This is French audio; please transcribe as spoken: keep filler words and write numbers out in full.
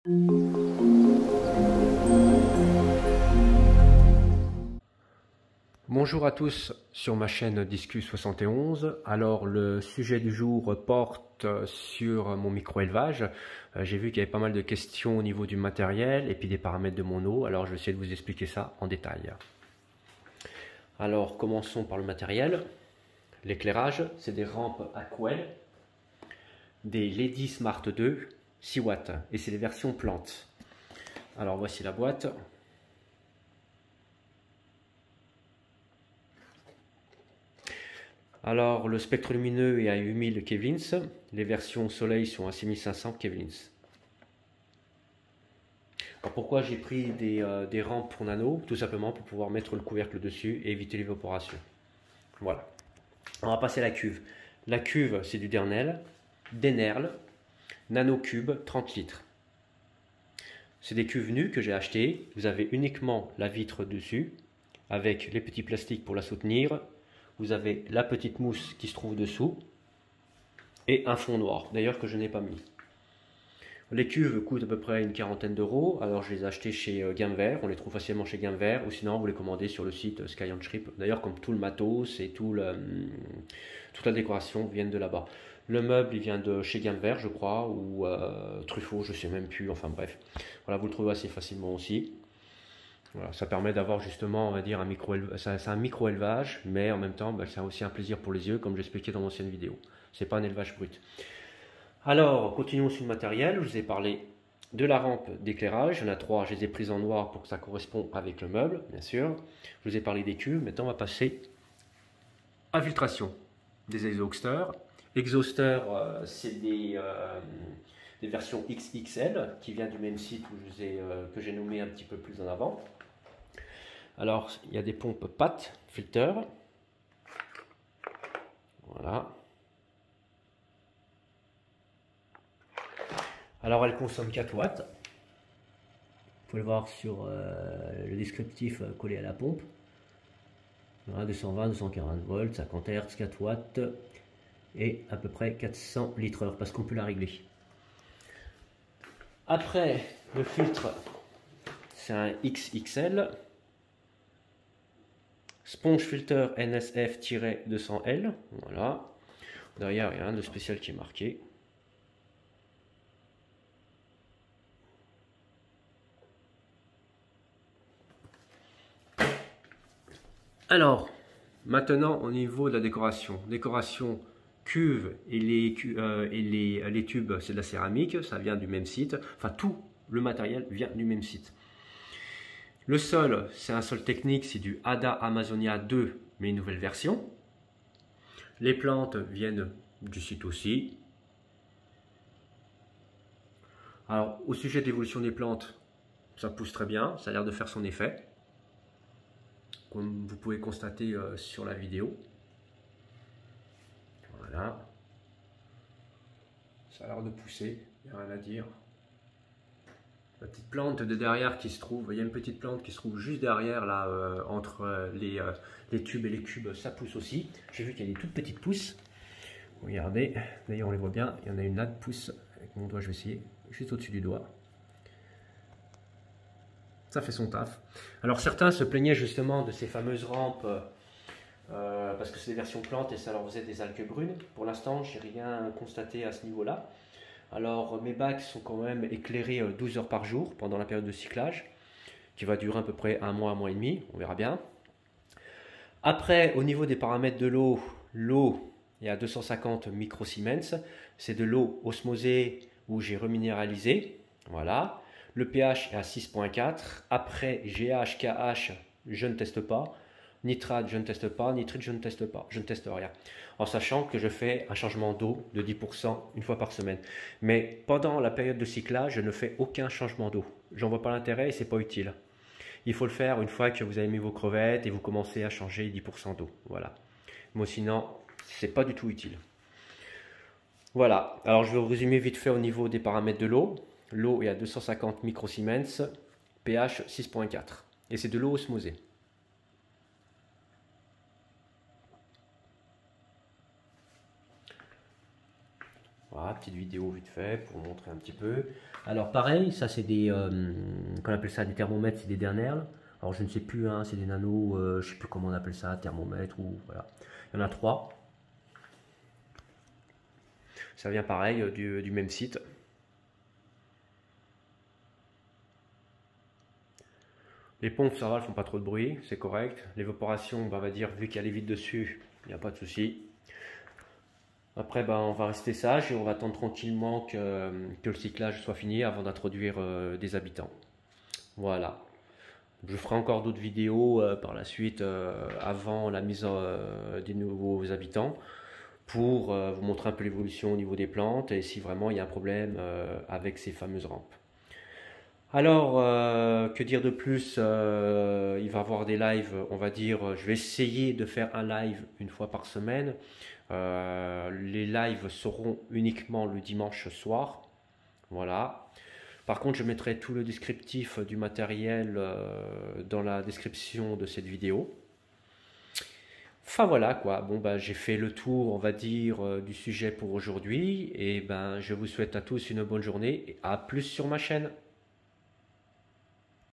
Bonjour à tous sur ma chaîne Discus soixante et onze. Alors le sujet du jour porte sur mon micro-élevage. Euh, J'ai vu qu'il y avait pas mal de questions au niveau du matériel et puis des paramètres de mon eau. Alors je vais essayer de vous expliquer ça en détail. Alors commençons par le matériel. L'éclairage, c'est des rampes Aquel, des Lady Smart deux, six watts et c'est les versions plantes. Alors voici la boîte. Alors, le spectre lumineux est à huit mille kelvins, les versions soleil sont à six mille cinq cents kelvins. Alors, pourquoi j'ai pris des, euh, des rampes pour nano? Tout simplement pour pouvoir mettre le couvercle dessus et éviter l'évaporation. Voilà. On va passer à la cuve. La cuve, c'est du Dernel, Denerl, Nano Cube, trente litres. C'est des cuves nues que j'ai achetées. Vous avez uniquement la vitre dessus, avec les petits plastiques pour la soutenir. Vous avez la petite mousse qui se trouve dessous et un fond noir, d'ailleurs que je n'ai pas mis. Les cuves coûtent à peu près une quarantaine d'euros. Alors je les ai achetées chez Gamme Vert, on les trouve facilement chez Gamme Vert, ou sinon vous les commandez sur le site Sky and Trip. D'ailleurs comme tout le matos et tout le, toute la décoration viennent de là-bas. Le meuble il vient de chez Gamme Vert je crois, ou euh, Truffaut, je sais même plus, enfin bref. Voilà, vous le trouvez assez facilement aussi. Voilà, ça permet d'avoir justement, on va dire, un micro, c'est un micro élevage, mais en même temps, ben, c'est aussi un plaisir pour les yeux, comme j'expliquais dans l'ancienne vidéo. C'est pas un élevage brut. Alors, continuons sur le matériel. Je vous ai parlé de la rampe d'éclairage. Il y en a trois, je les ai prises en noir pour que ça corresponde avec le meuble, bien sûr. Je vous ai parlé des cuves. Maintenant, on va passer à filtration des exhausteurs. Exhausteurs, euh, c'est des, euh, des versions X X L qui viennent du même site où je vous ai, euh, que j'ai nommé un petit peu plus en avant. Alors, il y a des pompes P A T, filter. Voilà. Alors, elle consomme quatre watts. Vous pouvez le voir sur euh, le descriptif collé à la pompe. Voilà, deux cent vingt, deux cent quarante volts, cinquante hertz, quatre watts et à peu près quatre cents litres heure parce qu'on peut la régler. Après, le filtre, c'est un X X L. Sponge filter N S F deux cents L, voilà. Derrière, il y a rien de spécial qui est marqué. Alors, maintenant au niveau de la décoration. Décoration cuve et les, euh, et les, les tubes, c'est de la céramique, ça vient du même site. Enfin, tout le matériel vient du même site. Le sol, c'est un sol technique, c'est du Ada Amazonia deux, mais une nouvelle version. Les plantes viennent du site aussi. Alors, au sujet de l'évolution des plantes, ça pousse très bien, ça a l'air de faire son effet. Comme vous pouvez constater euh, sur la vidéo. Voilà. Ça a l'air de pousser, il n'y a rien à dire. La petite plante de derrière qui se trouve, il y a une petite plante qui se trouve juste derrière là, euh, entre euh, les, euh, les tubes et les cubes, ça pousse aussi. J'ai vu qu'il y a des toutes petites pousses. Regardez, d'ailleurs on les voit bien, il y en a une là de pousse, avec mon doigt je vais essayer, juste au-dessus du doigt. Ça fait son taf. Alors certains se plaignaient justement de ces fameuses rampes, euh, parce que c'est des versions plantes et ça leur faisait des algues brunes. Pour l'instant, je n'ai rien constaté à ce niveau-là. Alors mes bacs sont quand même éclairés douze heures par jour pendant la période de cyclage, qui va durer à peu près un mois, un mois et demi, on verra bien. Après, au niveau des paramètres de l'eau, l'eau est à deux cent cinquante microsiemens, c'est de l'eau osmosée où j'ai reminéralisé, voilà. Le pH est à six virgule quatre, après G H, K H, je ne teste pas. Nitrate, je ne teste pas. Nitrite, je ne teste pas. Je ne teste rien. En sachant que je fais un changement d'eau de dix pour cent une fois par semaine. Mais pendant la période de cyclage, je ne fais aucun changement d'eau. J'en vois pas l'intérêt et c'est pas utile. Il faut le faire une fois que vous avez mis vos crevettes et vous commencez à changer dix pour cent d'eau. Voilà. Mais sinon, c'est pas du tout utile. Voilà. Alors, je vais vous résumer vite fait au niveau des paramètres de l'eau. L'eau est à deux cent cinquante microsiemens, pH six virgule quatre. Et c'est de l'eau osmosée. Voilà, petite vidéo vite fait pour vous montrer un petit peu. Alors pareil, ça c'est des, euh, qu'on appelle ça des thermomètres, c'est des Dernherl. Alors je ne sais plus, hein, c'est des nanos, euh, je ne sais plus comment on appelle ça, thermomètre ou voilà. Il y en a trois. Ça vient pareil du, du même site. Les pompes, ça va, elles font pas trop de bruit, c'est correct. L'évaporation, bah, on va dire, vu qu'il y a les vides dessus, il n'y a pas de souci. Après, bah, on va rester sage et on va attendre tranquillement que, que le cyclage soit fini avant d'introduire euh, des habitants. Voilà. Je ferai encore d'autres vidéos euh, par la suite euh, avant la mise euh, des nouveaux habitants pour euh, vous montrer un peu l'évolution au niveau des plantes et si vraiment il y a un problème euh, avec ces fameuses rampes. Alors, euh, que dire de plus? Euh, il va y avoir des lives, on va dire, je vais essayer de faire un live une fois par semaine. Euh, les lives seront uniquement le dimanche soir. Voilà. Par contre, je mettrai tout le descriptif du matériel euh, dans la description de cette vidéo. Enfin voilà quoi, bon ben j'ai fait le tour on va dire euh, du sujet pour aujourd'hui et ben je vous souhaite à tous une bonne journée et à plus sur ma chaîne.